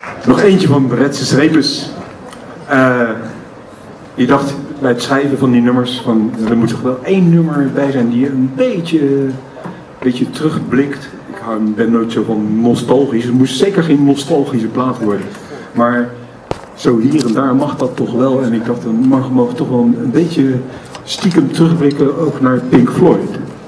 Nog eentje van Retses Repus. Je dacht bij het schrijven van die nummers, van, er moet toch wel één nummer bij zijn die een beetje terugblikt. Ik ben nooit zo van nostalgisch, het moest zeker geen nostalgische plaat worden. Maar zo hier en daar mag dat toch wel. En ik dacht, dan mogen toch wel een beetje stiekem terugblikken ook naar Pink Floyd.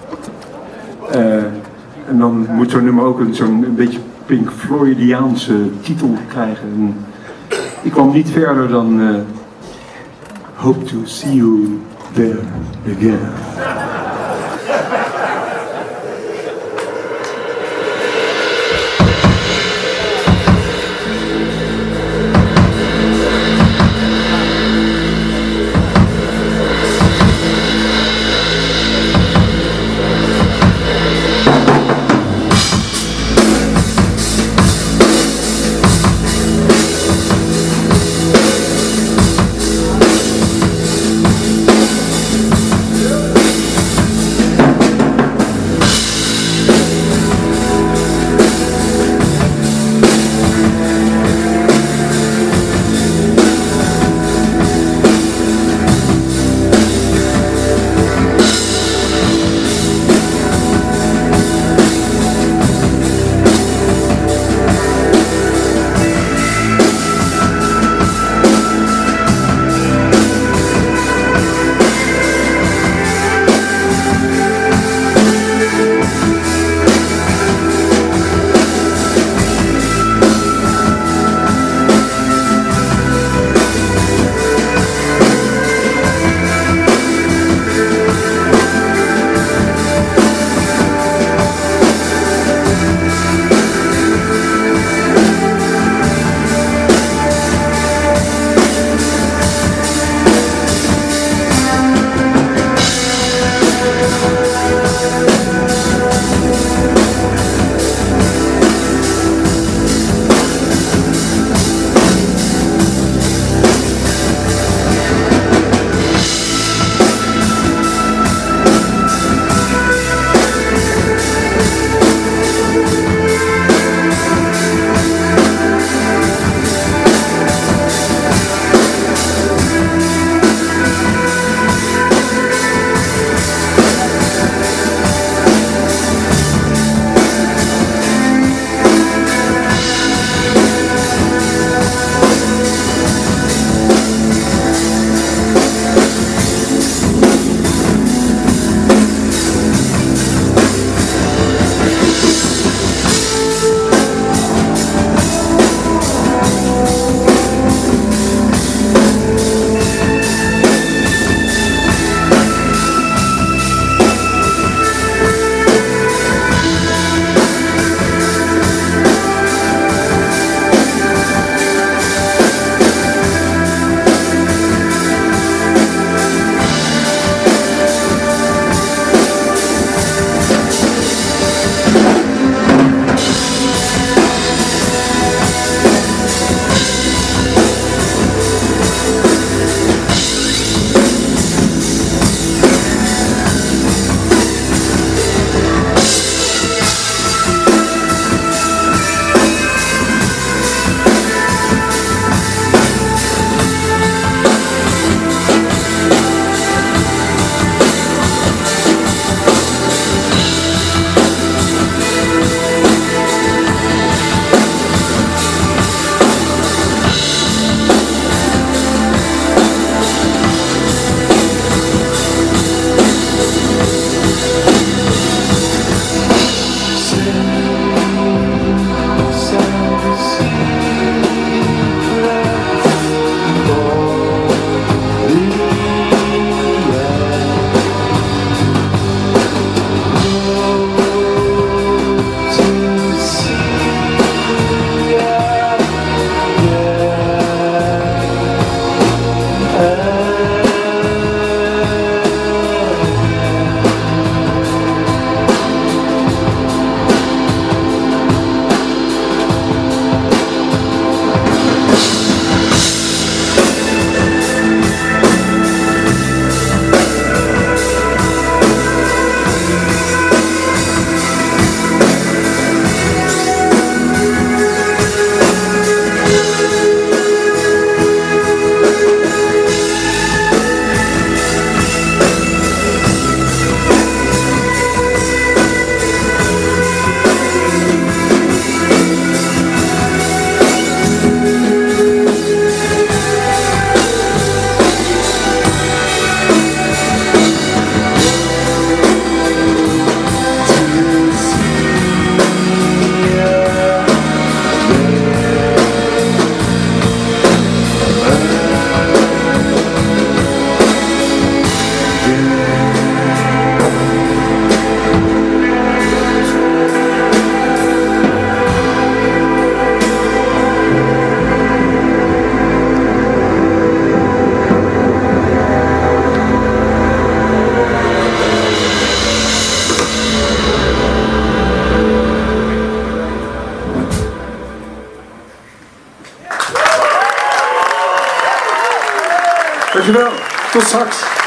En dan moet zo'n nummer ook een beetje Pink Floydiaanse titel krijgen. En ik kwam niet verder dan Hope to see you there again. Dankjewel. Tot straks.